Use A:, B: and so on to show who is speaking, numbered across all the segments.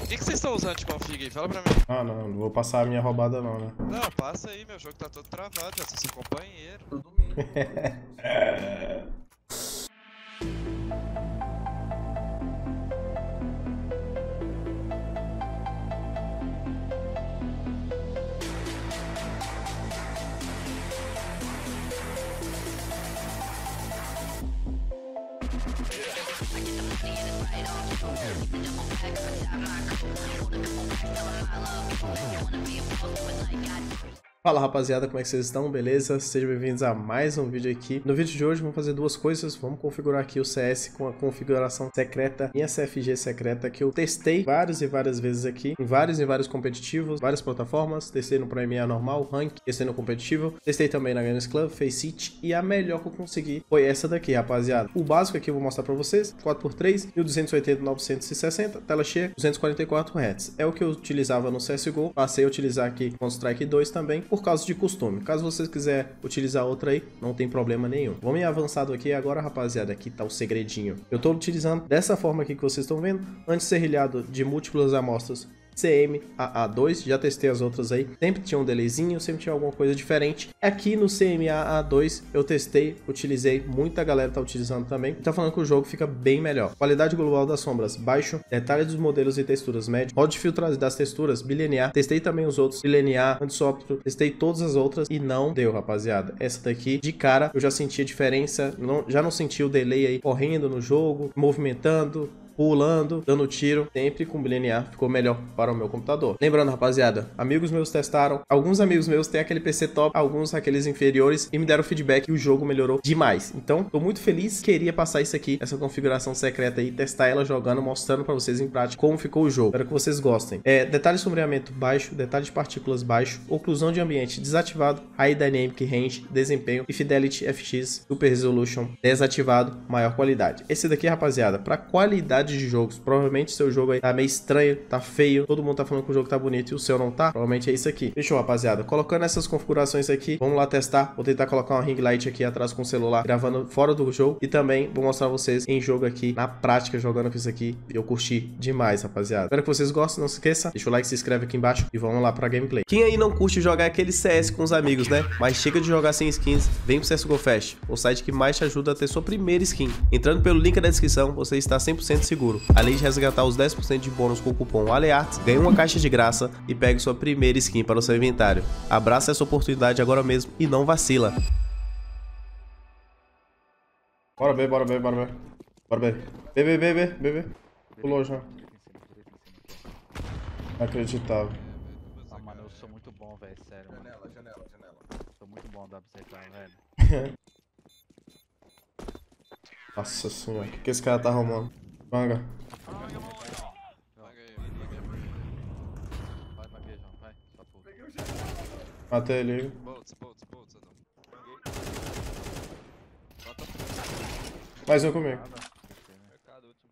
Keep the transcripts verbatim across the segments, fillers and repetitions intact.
A: O que, que vocês estão usando de config aí? Fala pra mim.
B: Ah, não, não vou passar a minha roubada não, né?
A: Não, passa aí, meu jogo tá todo travado, já sou seu companheiro.
C: Tudo mesmo.
B: Fala rapaziada, como é que vocês estão? Beleza? Sejam bem-vindos a mais um vídeo aqui. No vídeo de hoje vamos fazer duas coisas. Vamos configurar aqui o C S com a configuração secreta, minha C F G secreta, que eu testei várias e várias vezes aqui, em vários e vários competitivos, várias plataformas. Testei no Prime normal, Rank, testei no competitivo, testei também na Games Club, Faceit, e a melhor que eu consegui foi essa daqui, rapaziada. O básico aqui eu vou mostrar pra vocês, quatro por três, mil duzentos e oitenta por novecentos e sessenta, tela cheia, duzentos e quarenta e quatro hertz. É o que eu utilizava no C S G O, passei a utilizar aqui com o Strike dois também, por causa de costume. Caso vocês quiserem utilizar outra aí, não tem problema nenhum. Vamos em avançado aqui agora, rapaziada. Aqui tá o segredinho. Eu tô utilizando dessa forma aqui que vocês estão vendo, anti-serrilhado de múltiplas amostras C M A A dois, já testei as outras aí, sempre tinha um delayzinho, sempre tinha alguma coisa diferente. Aqui no C M A A dois eu testei, utilizei, muita galera tá utilizando também, tá falando que o jogo fica bem melhor. Qualidade global das sombras, baixo, detalhe dos modelos e texturas, médio, modo de filtragem das texturas, bilinear, testei também os outros, bilinear, anti-sóptro, testei todas as outras e não deu, rapaziada. Essa daqui, de cara, eu já senti a diferença, não, já não senti o delay aí correndo no jogo, movimentando, pulando, dando tiro, sempre com bilinear, ficou melhor para o meu computador. Lembrando, rapaziada, amigos meus testaram, alguns amigos meus têm aquele P C top, alguns aqueles inferiores, e me deram feedback que o jogo melhorou demais. Então, tô muito feliz, queria passar isso aqui, essa configuração secreta aí, testar ela jogando, mostrando para vocês em prática como ficou o jogo. Espero que vocês gostem. É, detalhe de sombreamento baixo, detalhe de partículas baixo, oclusão de ambiente desativado, High Dynamic Range, desempenho e Fidelity F X, Super Resolution desativado, maior qualidade. Esse daqui, rapaziada, para qualidade de jogos, provavelmente seu jogo aí tá meio estranho, tá feio, todo mundo tá falando que o jogo tá bonito e o seu não tá, provavelmente é isso aqui. Fechou, rapaziada, colocando essas configurações aqui, vamos lá testar, vou tentar colocar uma ring light aqui atrás com o celular, gravando fora do jogo, e também vou mostrar vocês em jogo aqui, na prática, jogando com isso aqui, eu curti demais, rapaziada. Espero que vocês gostem, não se esqueça, deixa o like, se inscreve aqui embaixo e vamos lá pra gameplay. Quem aí não curte jogar aquele C S com os amigos, né, mas chega de jogar sem skins, vem pro C S G O Fest, o site que mais te ajuda a ter sua primeira skin. Entrando pelo link da descrição, você está cem por cento seguro. Além de resgatar os dez por cento de bônus com o cupom ALEARTS, ganhe uma caixa de graça e pegue sua primeira skin para o seu inventário. Abraça essa oportunidade agora mesmo e não vacila. Bora B, bora B, bora B. Bora B. B, B, B, B, B, B. Pulou já. Inacreditável.
D: Ah, mano, eu sou muito bom, velho, sério. Mano.
C: Janela, janela, janela.
D: Sou muito bom da B C K, velho.
B: Nossa senhora, o que, que esse cara tá arrumando? Manga.
A: Vai, vai, João, vai. Só puta.
B: Matei ele.
A: Bolts, bolts, bolts, Adão.
B: Mais um comigo.
A: Mercado último.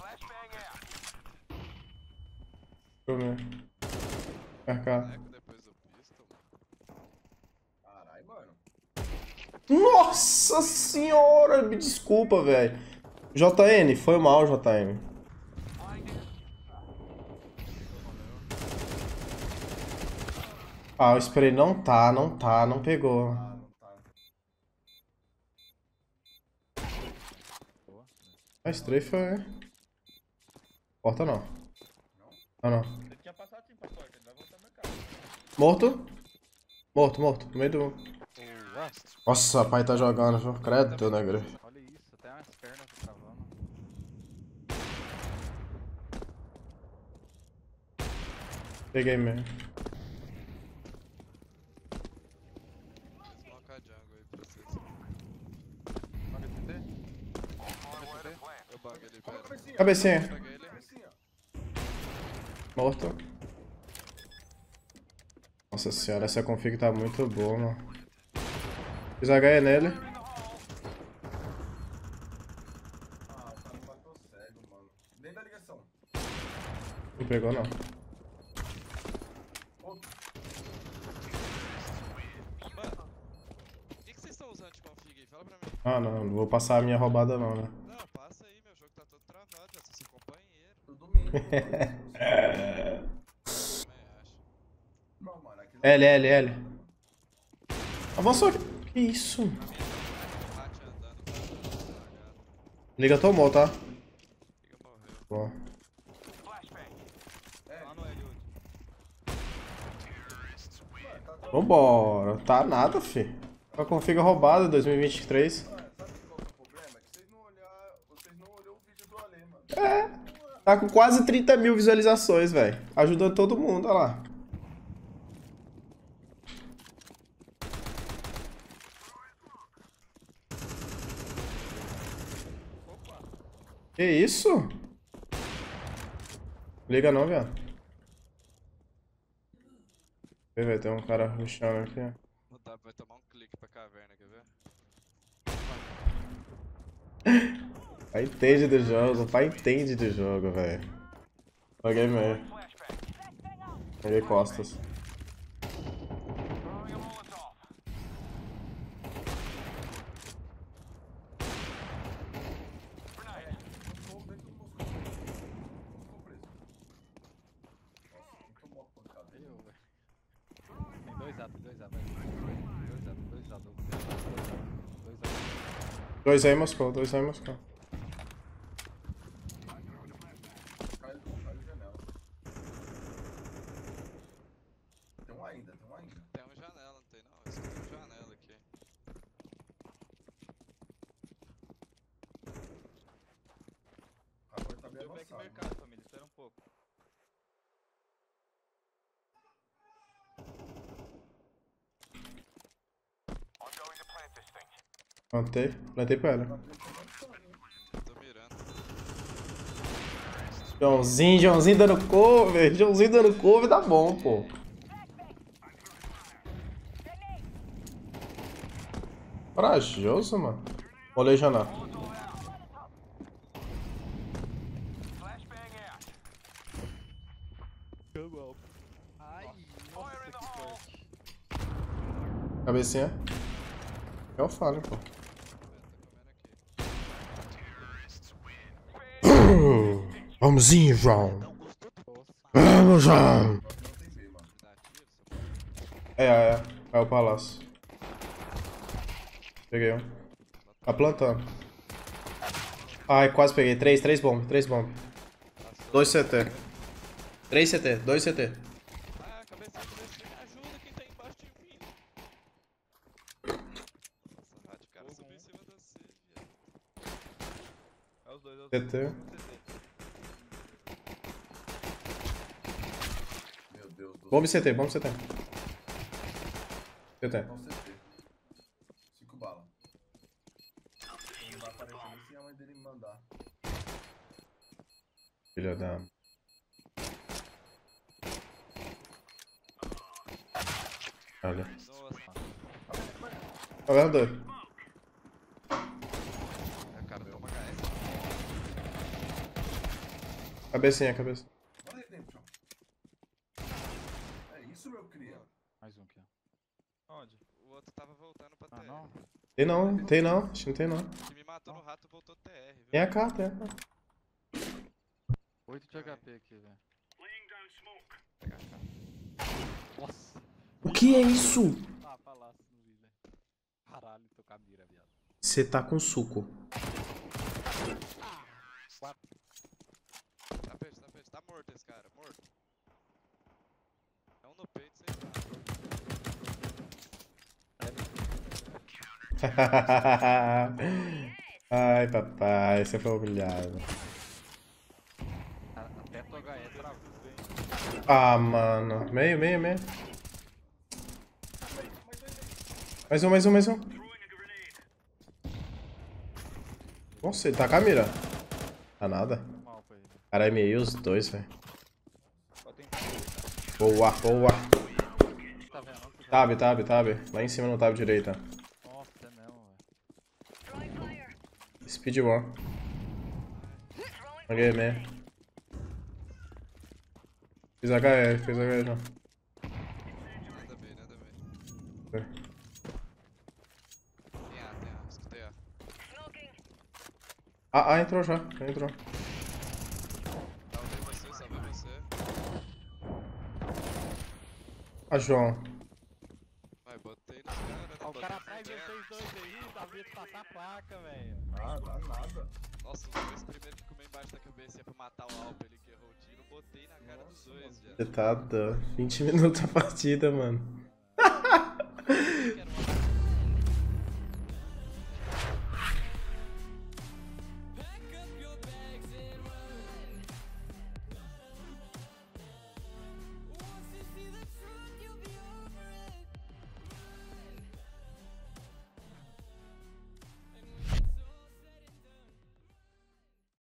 B: Comigo. Mercado.
A: Eco depois do pistol.
C: Caralho, mano.
B: Nossa senhora, me desculpa, velho. J N, foi mal, J N. Ah, o spray não tá, não tá, não pegou.
C: Ah, não tá.
B: A strafe foi... Porta não. Ah, não.
C: Ele tinha passado assim pra porta, ele vai voltar no mercado.
B: Morto? Morto, morto. No meio do...
D: O Rust,
B: Nossa, o pai tá jogando, viu? Credo, né, igreja?
D: olha isso, até as pernas tá travando.
B: Peguei mesmo.
A: Vou colocar jungle aí pra vocês.
D: Olha esse T.
A: Eu bago ele, velho.
B: Cabecinha.
A: Peguei ele.
B: Morto. Nossa senhora, essa config tá muito boa, mano. Fiz H E nele.
C: Ah, o cara bateu cego, mano. Dentro da ligação.
B: Não pegou, não.
C: Outro.
A: Mano, o que, que vocês estão usando de config aí? Fala pra mim.
B: Ah, não, não vou passar a minha roubada não, né?
A: Não, passa aí, meu jogo tá todo travado, já sou seu companheiro.
C: Tudo mesmo.
B: L, L, L. Avançou aqui. Que isso?
A: Rat andando pra devagar.
B: Liga tomou, tá?
A: Liga morreu.
B: Bom.
A: Lá no L oito.
B: Vambora. Tá nada, fi. A config roubada dois mil e vinte e três.
C: Mano, sabe qual que é o problema? É que vocês não olharam, vocês não olhou o vídeo do Ale, mano.
B: É. Tá com quase trinta mil visualizações, velho. Ajudando todo mundo, olha lá.
A: Opa!
B: Que isso? Liga não, viado. Vê, velho, tem um cara rushando aqui.
A: O W vai tomar um clique pra caverna, quer ver?
B: Pai entende do jogo, pai entende do jogo, velho. Joguei meio. Joguei costas.
C: Ficou dentro do Moscou. Ficou preso. Nossa, quem tomou a pancada?
D: Eu, velho. Tem dois A, tem dois A, velho. Dois A, dois A, dois A, dois A.
B: Dois aí em Moscou, dois aí em Moscou.
C: Caiu, caiu janela. Tem um ainda, tem um ainda.
A: Tem uma janela, não tem não? Esse tem uma janela aqui.
C: O rapaz tá bem
D: Deu back
C: avançado.
D: mercado, família. Espera um pouco.
B: Plantei, plantei pra ela.
A: Tô mirando.
B: Joãozinho, Joãozinho dando cover. Joãozinho dando cover, tá bom, pô. Corajoso, mano. Olhei janela.
D: Ai, nossa, que forte.
B: Cabecinha. Eu falo, pô.
A: Tá comendo aqui.
B: Vamoszinho, João.
A: Não gostou do
B: Vamos, João.
C: Não tem B, mano.
A: dá tiro?
B: É, é, é. É o palácio. Peguei um. Tá plantando. Ai, quase peguei. Três, três bombas, três bombas.
A: Passou.
B: Dois C T. Três C T, dois C T.
A: Ah, cabecinha, cabecinha, me ajuda quem tá embaixo de mim. Nossa, Rat, o cara subiu em cima de você, viado. É os dois, é os
B: C
A: dois.
B: T.
C: Meu Deus do
B: Bomba C T, bomba C T. C T.
C: Não C T. Cinco balas. Não vai aparecer nem se a mãe dele me mandar.
B: Filha da... Olha.
A: Nossa,
B: Tá vendo, doido?
A: é, cara, toma H S.
B: Cabecinha, cabeça.
C: Bora, Redemption. É isso, meu cria.
D: Mais um aqui, ó.
A: Onde? O outro tava voltando pra
D: Ah,
A: T R.
D: não?
B: Tem não, tem não. Acho que não tem não.
A: O que me matou no rato voltou T R, viu?
B: Tem a K, tem a K.
D: oito de H P aqui, velho.
A: Pegar a cara.
D: Nossa.
B: O que é isso?
D: Ah, palácio no vídeo, velho. Caralho, tô com a mira, viado.
B: Você tá com suco.
A: Tá perto, tá perto. Tá morto esse cara, morto. É um no peito, sem
B: Ai, papai, você foi humilhado.
D: Até tua H E travou.
B: Ah, mano. Meio, meio, meio. Mais um, mais um, mais um. Nossa, ele tá com a mira. Tá nada.
D: Mal pra ele.
B: Cara, é meio os dois, velho.
D: Só tem tá
B: Boa, boa.
D: vendo? Não, tá vendo?
B: Tab, tab, tab. Lá em cima no tab direita.
D: Nossa, é mesmo, velho.
B: Speed one. Joguei meio. Fiz H E, fiz H E já.
A: nada a ver, nada a ver.
B: É.
A: Tem A, tem A, escutei A.
B: Ah, ah, entrou já. Já entrou.
A: Salvei você, salvei você.
B: Ah, João.
D: devia te passar a placa, velho.
C: Ah, dá nada.
A: Nossa, os dois primeiros que comeu embaixo da cabeça pra matar o Alpe, ele que errou o tiro, botei na cara dos dois,
C: Nossa,
A: já.
B: Você tá dando vinte minutos a partida, mano.